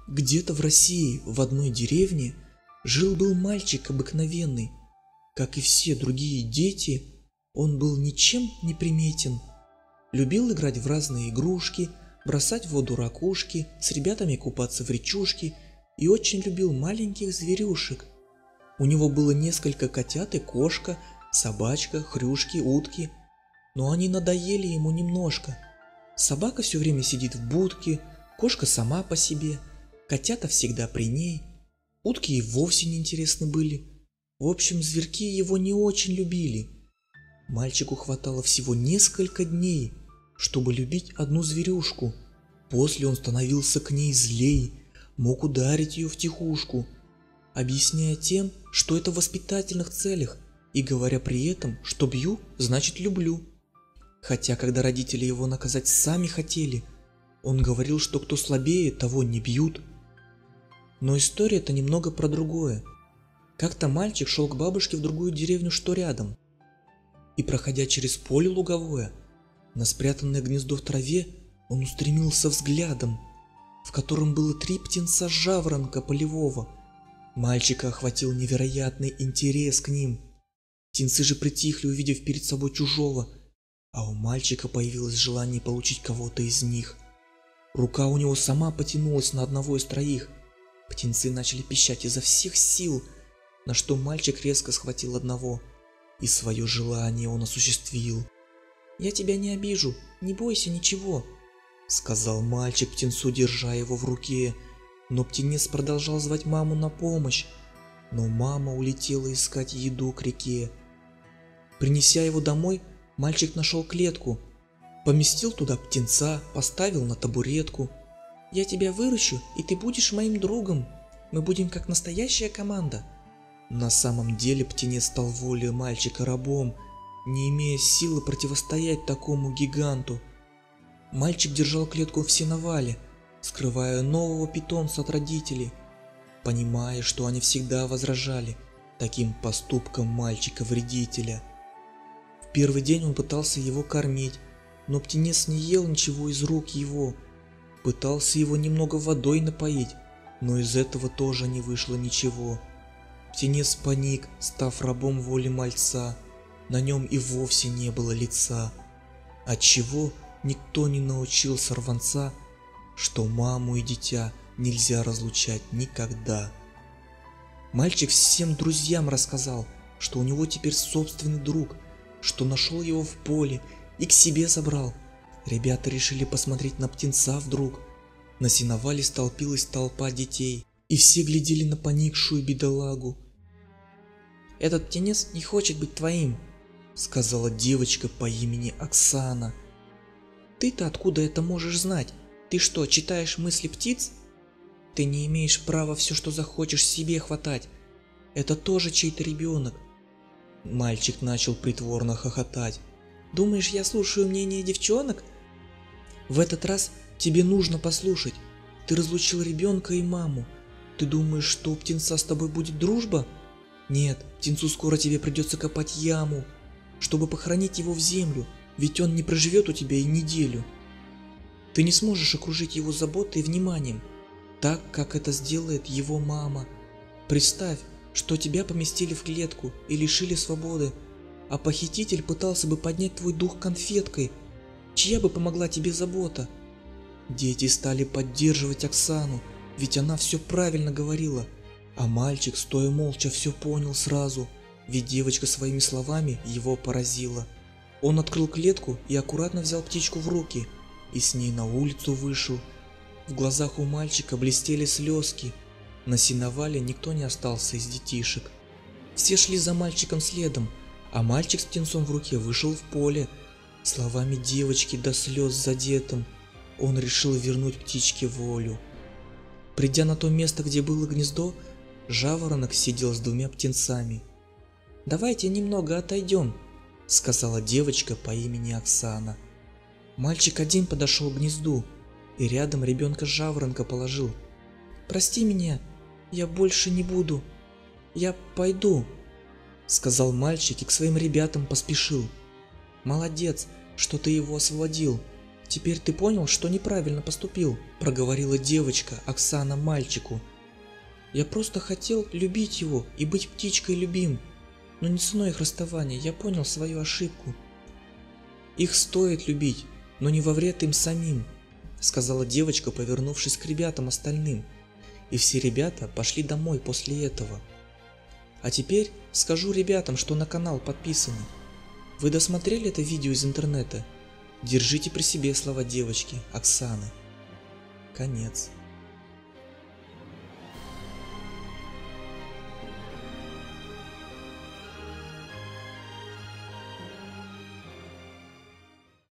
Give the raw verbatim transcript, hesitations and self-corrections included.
Где-то в России, в одной деревне, жил-был мальчик обыкновенный. Как и все другие дети, он был ничем не приметен. Любил играть в разные игрушки, бросать в воду ракушки, с ребятами купаться в речушке и очень любил маленьких зверюшек. У него было несколько котят и кошка, собачка, хрюшки, утки, но они надоели ему немножко. Собака все время сидит в будке, кошка сама по себе, котята всегда при ней, утки и вовсе не интересны были. В общем, зверьки его не очень любили. Мальчику хватало всего несколько дней, чтобы любить одну зверюшку. После он становился к ней злей, мог ударить ее втихушку, объясняя тем, что это в воспитательных целях, и говоря при этом, что бью, значит люблю. Хотя, когда родители его наказать сами хотели, он говорил, что кто слабее, того не бьют. Но история-то немного про другое. Как-то мальчик шел к бабушке в другую деревню, что рядом, и, проходя через поле луговое, на спрятанное гнездо в траве, он устремился взглядом, в котором было три птенца жаворонка полевого. Мальчика охватил невероятный интерес к ним. Птенцы же притихли, увидев перед собой чужого, а у мальчика появилось желание получить кого-то из них. Рука у него сама потянулась на одного из троих. Птенцы начали пищать изо всех сил, на что мальчик резко схватил одного, и свое желание он осуществил. «Я тебя не обижу, не бойся ничего», — сказал мальчик птенцу, держа его в руке, но птенец продолжал звать маму на помощь, но мама улетела искать еду к реке. Принеся его домой, мальчик нашел клетку, поместил туда птенца, поставил на табуретку. «Я тебя выращу, и ты будешь моим другом, мы будем как настоящая команда». На самом деле птенец стал волей мальчика рабом, не имея силы противостоять такому гиганту. Мальчик держал клетку в сеновале, скрывая нового питомца от родителей, понимая, что они всегда возражали таким поступкам мальчика-вредителя. В первый день он пытался его кормить, но птенец не ел ничего из рук его. Пытался его немного водой напоить, но из этого тоже не вышло ничего. Птенец паник, став рабом воли мальца, на нем и вовсе не было лица, отчего никто не научил сорванца, что маму и дитя нельзя разлучать никогда. Мальчик всем друзьям рассказал, что у него теперь собственный друг, что нашел его в поле и к себе забрал. Ребята решили посмотреть на птенца вдруг. На сеновале столпилась толпа детей, и все глядели на поникшую бедолагу. «Этот птенец не хочет быть твоим», — сказала девочка по имени Оксана. «Ты-то откуда это можешь знать? Ты что, читаешь мысли птиц? Ты не имеешь права все, что захочешь, себе хватать. Это тоже чей-то ребенок». Мальчик начал притворно хохотать. «Думаешь, я слушаю мнение девчонок? В этот раз тебе нужно послушать. Ты разлучил ребенка и маму. Ты думаешь, что у птенца с тобой будет дружба? Нет, птенцу скоро тебе придется копать яму, чтобы похоронить его в землю, ведь он не проживет у тебя и неделю. Ты не сможешь окружить его заботой и вниманием, так, как это сделает его мама. Представь, что тебя поместили в клетку и лишили свободы, а похититель пытался бы поднять твой дух конфеткой. Чья бы помогла тебе забота?» Дети стали поддерживать Оксану, ведь она все правильно говорила, а мальчик, стоя молча, все понял сразу, ведь девочка своими словами его поразила. Он открыл клетку и аккуратно взял птичку в руки, и с ней на улицу вышел. В глазах у мальчика блестели слезки. На сеновале никто не остался из детишек. Все шли за мальчиком следом, а мальчик с птенцом в руке вышел в поле. Словами девочки до слез задетым, он решил вернуть птичке волю. Придя на то место, где было гнездо, жаворонок сидел с двумя птенцами. «Давайте немного отойдем», — сказала девочка по имени Оксана. Мальчик один подошел к гнезду и рядом ребенка жаворонка положил. «Прости меня, я больше не буду, я пойду», — сказал мальчик и к своим ребятам поспешил. «Молодец, что ты его освободил. Теперь ты понял, что неправильно поступил, проговорила девочка Оксана мальчику. Я просто хотел любить его и быть птичкой любим, но не ценой их расставания я понял свою ошибку. Их стоит любить, но не во вред им самим, сказала девочка, повернувшись к ребятам остальным, и все ребята пошли домой после этого. А теперь скажу ребятам, что на канал подписаны. Вы досмотрели это видео из интернета? Держите при себе слова девочки Оксаны. Конец.